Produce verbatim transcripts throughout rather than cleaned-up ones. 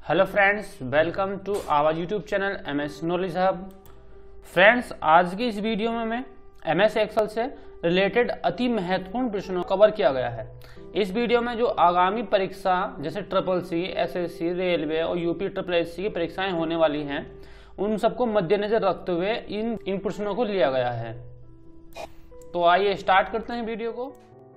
Hello friends, welcome to our YouTube channel M S knowledge hub. Friends, आज की इस video में मैं एम एस एक्सेल से रिलेटेड अति महत्वपूर्ण प्रश्नों कवर किया गया है। इस वीडियो में जो आगामी परीक्षा जैसे triple C, S S C, railway और यूपी ट्रिपल एस सी की परीक्षाएं होने वाली हैं, उन सबको मद्देनजर रखते हुए इन इन प्रश्नों को लिया गया है। तो आइए स्टार्ट करते हैं वीडियो को।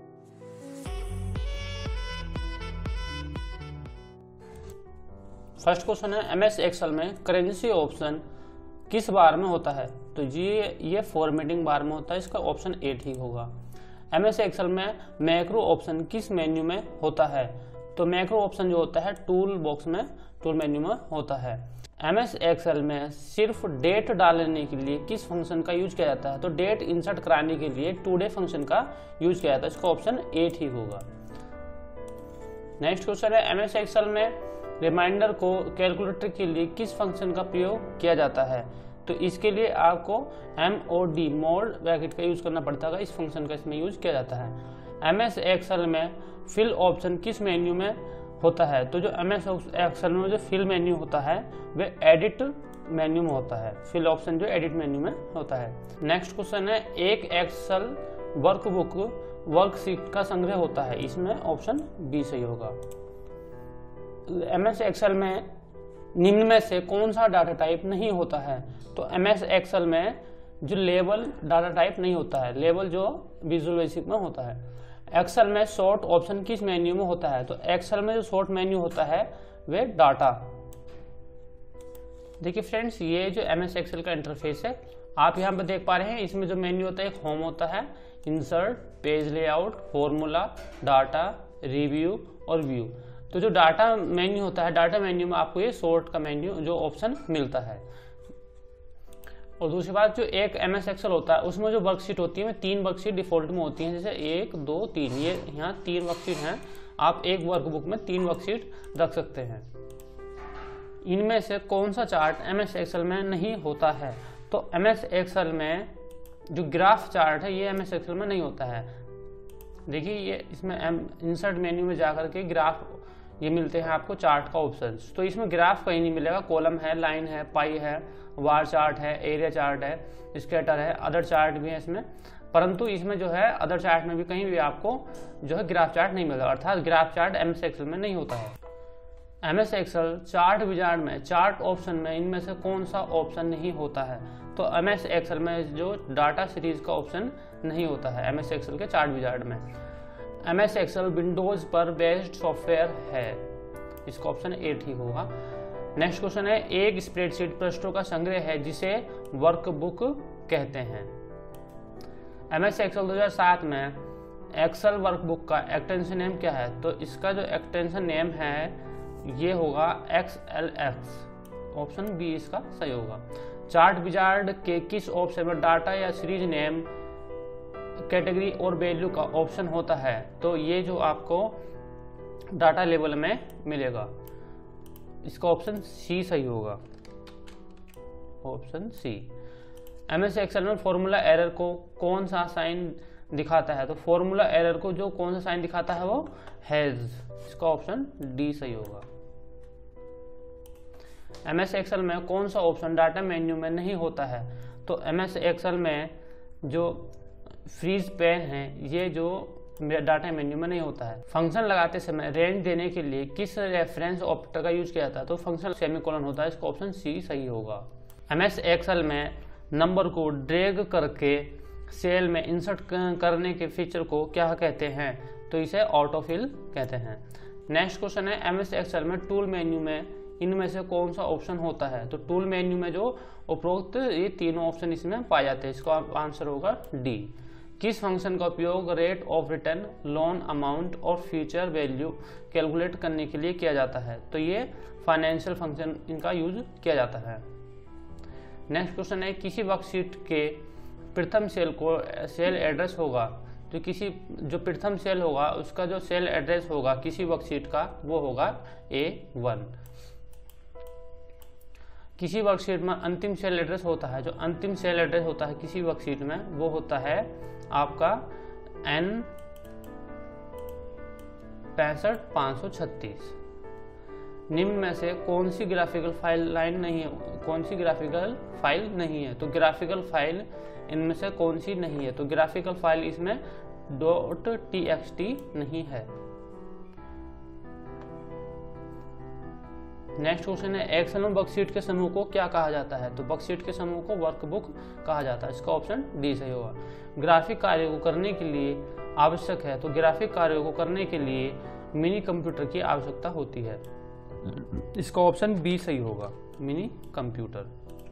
फर्स्ट क्वेश्चन है, एम एस एक्सेल में करेंसी ऑप्शन किस बार में होता है? तो ये ये फॉर्मेटिंग बार में होता है, इसका ऑप्शन ए ठीक होगा। एम एस एक्सेल में मैक्रो ऑप्शन किस मेन्यू में होता है? तो मैक्रो ऑप्शन जो होता है टूल बॉक्स में, टूल मेन्यू में होता है। एम एस एक्सेल में सिर्फ डेट डालने के लिए किस फंक्शन का यूज किया जाता है? तो डेट इंसर्ट कराने के लिए टुडे फंक्शन का यूज किया जाता है, इसका ऑप्शन ए ठीक होगा। नेक्स्ट क्वेश्चन है, एम एस एक्सेल में रिमाइंडर को कैलकुलेटर के लिए किस फंक्शन का प्रयोग किया जाता है? तो इसके लिए आपको M O D mod bracket का यूज करना पड़ता है, इस फंक्शन का इसमें यूज किया जाता है। एम एस एक्सेल में फिल ऑप्शन किस मेन्यू में होता है? तो जो एम एस एक्सेल में जो फिल मेन्यू होता है वह एडिट मेन्यू में होता है, फिल ऑप्शन जो एडिट मेन्यू में होता है। नेक्स्ट क्वेश्चन है, एक एक्सेल वर्कबुक वर्कशीट का संग्रह होता है, इसमें ऑप्शन बी सही होगा। एम एस एक्सेल में निम्न में से कौन सा डाटा टाइप नहीं होता है? तो एम एस एक्सेल में जो लेबल डाटा टाइप नहीं होता है, लेबल जो विजुअल बेसिक में होता है। एक्सेल में शॉर्ट ऑप्शन किस मेन्यू में होता है? तो एक्सेल में जो शॉर्ट मेन्यू होता है वे डाटा। देखिए फ्रेंड्स, ये जो एम एस एक्सेल का इंटरफेस है आप यहाँ पर देख पा रहे हैं, इसमें जो मेन्यू होता है एक होम होता है, insert, page layout, formula, data, review और व्यू। तो जो डाटा मेन्यू होता है, डाटा मेन्यू में आपको ये सॉर्ट का मेन्यू जो ऑप्शन मिलता है। और दूसरी बात, जो एक एम एस एक्सेल होता है उसमें जो वर्कशीट होती है, तीन वर्कशीट डिफॉल्ट में होती हैं, जैसे एक दो तीन, ये यहाँ तीन वर्कशीट हैं। आप एक वर्कबुक में तीन वर्कशीट रख सकते हैं। इनमें से कौन सा चार्ट एम एस एक्सेल में नहीं होता है? तो एम एस एक्सेल में जो ग्राफ चार्ट है ये एम एस एक्सेल में नहीं होता है। देखिए ये इसमें इंसर्ट मेन्यू में जाकर के ग्राफ ये मिलते हैं आपको चार्ट का ऑप्शन। तो इसमें ग्राफ कहीं नहीं मिलेगा, कॉलम है, लाइन है, पाई है, वार चार्ट है, एरिया चार्ट है, स्कैटर है, अदर चार्ट भी है इसमें। परंतु इसमें जो है अदर चार्ट में भी कहीं भी आपको जो है ग्राफ चार्ट नहीं मिलेगा, अर्थात graph chart M S Excel में नहीं होता है। M S Excel chart wizard में चार्ट ऑप्शन में इनमें से कौन सा ऑप्शन नहीं होता है? तो एम एस एक्सेल में जो डाटा सीरीज का ऑप्शन नहीं होता है एम एस एक्सेल के चार्ट विजार्ड में। एम एस एक्सेल विंडोज पर बेस्ड सॉफ्टवेयर है, इसका ऑप्शन ए ठीक होगा। नेक्स्ट क्वेश्चन है, एक स्प्रेडशीट पृष्ठों का संग्रह है जिसे वर्कबुक कहते हैं। एम एस एक्सेल दो हज़ार सात में एक्सेल वर्कबुक का एक्सटेंशन नेम क्या है? तो इसका जो एक्सटेंशन नेम है ये होगा X L X, option B इसका सही होगा। चार्ट विजार्ड के किस ऑप्शन में डाटा या सीरीज नेम, कैटेगरी और वैल्यू का ऑप्शन होता है? तो ये जो आपको डाटा लेवल में मिलेगा, इसका ऑप्शन सी सही होगा, option C. M S Excel में फॉर्मूला एरर को कौन सा साइन दिखाता है? तो फॉर्मूला एरर को जो कौन सा साइन दिखाता है वो हैज, इसका ऑप्शन डी सही होगा। एम एस एक्सेल में कौन सा ऑप्शन डाटा मेन्यू में नहीं होता है? तो एम एस एक्सेल में जो फ्रीज पेन है ये जो डाटा मेन्यू में नहीं होता है। फंक्शन लगाते समय रेंज देने के लिए किस रेफरेंस ऑपरेटर का यूज किया जाता है? तो फंक्शन सेमीकोलन होता है, इसका ऑप्शन सी सही होगा। एम एस एक्सेल में नंबर को ड्रैग करके सेल में इंसर्ट करने के फीचर को क्या कहते हैं? तो इसे ऑटोफिल कहते हैं। नेक्स्ट क्वेश्चन है, एम एस एक्सेल में टूल मेन्यू में इनमें से कौन सा ऑप्शन होता है? तो टूल मेन्यू में जो उपरोक्त ये तीनों ऑप्शन इसमें पाए जाते हैं, इसका आंसर होगा डी। किस फंक्शन का उपयोग rate of return, loan amount और फ्यूचर वैल्यू कैलकुलेट करने के लिए किया जाता है? तो ये फाइनेंशियल फंक्शन इनका यूज किया जाता है। नेक्स्ट क्वेश्चन है, किसी वर्कशीट के प्रथम सेल को सेल एड्रेस होगा, तो किसी जो प्रथम सेल होगा उसका जो सेल एड्रेस होगा किसी वर्कशीट का वो होगा ए वन। किसी वर्कशीट में अंतिम सेल एड्रेस होता है, जो अंतिम सेल एड्रेस होता है किसी वर्कशीट में वो होता है आपका एन पैंसठ पाँच सौ छत्तीस। निम्न में से कौन सी ग्राफिकल फाइल लाइन नहीं है, कौन सी ग्राफिकल फाइल नहीं है? तो ग्राफिकल फाइल इनमें से कौन सी नहीं है? तो ग्राफिकल फाइल इसमें डॉट टी एक्स टी नहीं है। नेक्स्ट क्वेश्चन है, एक्सेल में वर्कशीट के समूह को क्या कहा जाता है? तो वर्कशीट के समूह को वर्कबुक कहा जाता है। इसका ऑप्शन डी सही होगा। ग्राफिक कार्यों को करने के लिए आवश्यक है, तो ग्राफिक कार्यों को करने के लिए मिनी कंप्यूटर की आवश्यकता होती है। इसका ऑप्शन बी सही होगा, मिनी कंप्यूटर।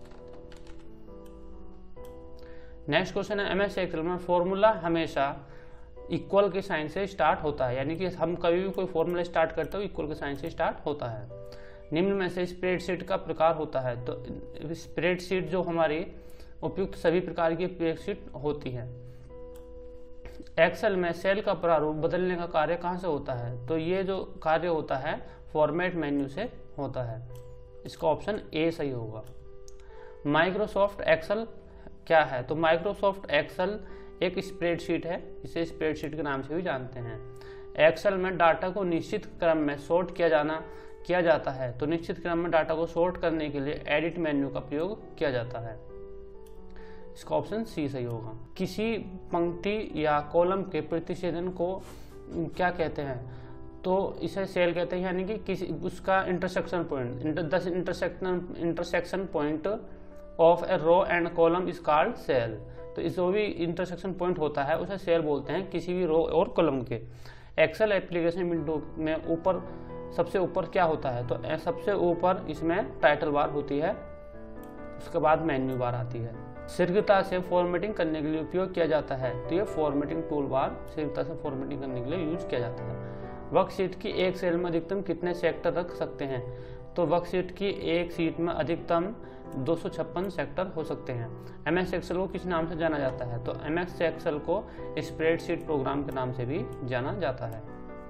नेक्स्ट क्वेश्चन है, एमएस एक्सेल में फॉर्मूला हमेशा इक्वल के साइन से स्टार्ट होता है, यानी कि हम कभी भी कोई फॉर्मूला स्टार्ट करते हो इक्वल के साइन से स्टार्ट होता है। निम्न में से स्प्रेडशीट का प्रकार होता है, तो स्प्रेडशीट जो हमारी उपयुक्त सभी प्रकार की स्प्रेडशीट होती है। एक्सेल में सेल का प्रारूप बदलने का कार्य कहाँ से होता है? तो ये जो कार्य होता है फॉर्मेट मेन्यू से होता है। इसका ऑप्शन ए सही होगा। माइक्रोसॉफ्ट एक्सेल क्या है? तो माइक्रोसॉफ्ट एक्सेल एक स्प्रेडशीट है, इसे स्प्रेडशीट के नाम से भी जानते हैं। एक्सेल में डाटा को निश्चित क्रम में सॉर्ट किया जाना किया जाता है, तो निश्चित क्रम में डाटा को सॉर्ट करने के लिए एडिट मेन्यू का प्रयोग किया जाता है। इसका ऑप्शन सी सही होगा। किसी पंक्ति या कॉलम के प्रतिच्छेदन को क्या कहते हैं? तो इसे सेल कहते हैं, यानी कि किसी उसका इंटरसेक्शन पॉइंट, दस intersection intersection point of a row and column is called cell. तो इस जो भी इंटरसेक्शन पॉइंट होता है उसे सेल बोलते हैं, किसी भी रो और कॉलम के। एक्सेल एप्लीकेशन विंडो में ऊपर सबसे ऊपर क्या होता है? तो सबसे ऊपर इसमें टाइटल बार होती है, उसके बाद मेन्यू बार आती है। शीघ्रता से फॉर्मेटिंग करने के लिए उपयोग किया जाता है, तो ये फॉर्मेटिंग टूल बार शीघ्रता से फॉर्मेटिंग करने के लिए यूज किया जाता है। वर्कशीट की एक सेल में अधिकतम कितने सेक्टर रख सकते हैं? तो वर्कशीट की एक सीट में अधिकतम दो सौ छप्पन सेक्टर हो सकते हैं। एमएस एक्सेल को किस नाम से जाना जाता है? तो एमएस एक्सेल को स्प्रेडशीट प्रोग्राम के नाम से भी जाना जाता है।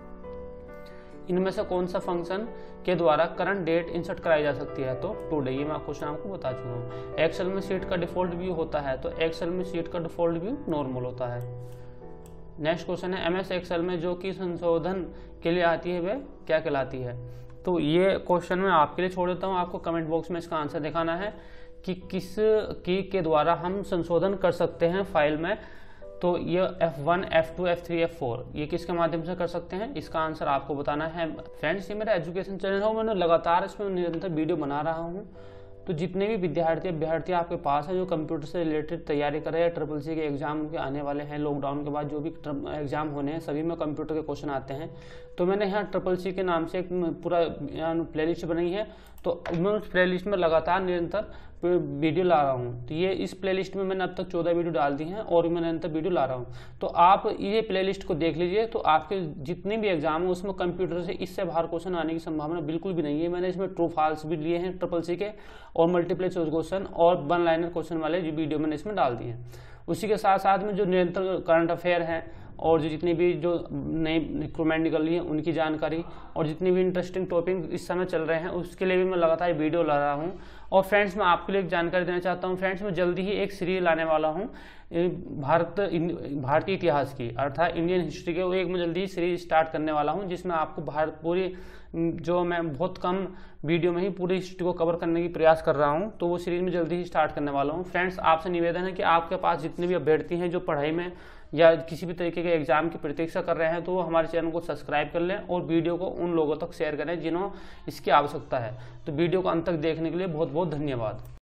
इनमें से कौन सा फंक्शन के द्वारा करंट डेट इंसर्ट कराई जा सकती है? तो टुडे, ये मैं क्वेश्चन आपको बता चुका हूँ। एक्सेल में शीट का डिफॉल्ट व्यू होता है, तो एक्सेल में शीट का डिफॉल्ट व्यू नॉर्मल होता है। नेक्स्ट क्वेश्चन है, एमएस एक्सेल में जो की संशोधन के लिए आती है वह क्या कहलाती है? तो ये क्वेश्चन मैं आपके लिए छोड़ देता हूँ, आपको कमेंट बॉक्स में इसका आंसर दिखाना है कि किस की के द्वारा हम संशोधन कर सकते हैं फाइल में। तो ये F one, F two, F three, F four ये किसके माध्यम से कर सकते हैं? इसका आंसर आपको बताना है। फ्रेंड्स, ये मेरा एजुकेशन चैनल है, मैंने लगातार इसमें निरंतर वीडियो बना रहा हूँ। तो जितने भी विद्यार्थी अभ्यर्थी आपके पास है जो कंप्यूटर से रिलेटेड तैयारी कर रहे हैं, ट्रिपल सी के एग्जाम के आने वाले हैं, लॉकडाउन के बाद जो भी एग्जाम होने हैं सभी में कंप्यूटर के क्वेश्चन आते हैं, तो मैंने यहाँ ट्रिपल सी के नाम से एक पूरा प्लेलिस्ट बनाई है। तो मैं उस प्लेलिस्ट में लगातार निरंतर वीडियो ला रहा हूँ। तो ये इस प्लेलिस्ट में मैंने अब तक चौदह वीडियो डाल दी हैं और मैं निरंतर वीडियो ला रहा हूँ। तो आप ये प्लेलिस्ट को देख लीजिए, तो आपके जितने भी एग्जाम हो उसमें कंप्यूटर से इससे बाहर क्वेश्चन आने की संभावना बिल्कुल भी नहीं है। मैंने इसमें ट्रू फॉल्स भी लिए हैं ट्रिपल सी के, और मल्टीप्लाई चॉइस क्वेश्चन और वन लाइनर क्वेश्चन वाले जो वीडियो मैंने इसमें डाल दिए हैं। उसी के साथ साथ में जो निरंतर करंट अफेयर हैं और जो जितनी भी जो नई रिक्रूटमेंट निकल रही है उनकी जानकारी और जितनी भी इंटरेस्टिंग टॉपिक इस समय चल रहे हैं उसके लिए भी मैं लगातार वीडियो ला रहा हूँ। और फ्रेंड्स, मैं आपके लिए एक जानकारी देना चाहता हूँ। फ्रेंड्स, मैं जल्दी ही एक सीरीज लाने वाला हूँ भारत भारतीय इतिहास की, अर्थात इंडियन हिस्ट्री के। वो एक मैं जल्दी ही सीरीज स्टार्ट करने वाला हूँ जिसमें आपको भारत पूरी, जो मैं बहुत कम वीडियो में ही पूरी हिस्ट्री को कवर करने की प्रयास कर रहा हूं, तो वो सीरीज में जल्दी ही स्टार्ट करने वाला हूं। फ्रेंड्स, आपसे निवेदन है कि आपके पास जितने भी अभ्यर्थी हैं जो पढ़ाई में या किसी भी तरीके के एग्जाम की प्रतीक्षा कर रहे हैं, तो वो हमारे चैनल को सब्सक्राइब कर लें और वीडियो को उन लोगों तक शेयर करें जिन्हों इसकी आवश्यकता है। तो वीडियो को अंत तक देखने के लिए बहुत बहुत धन्यवाद।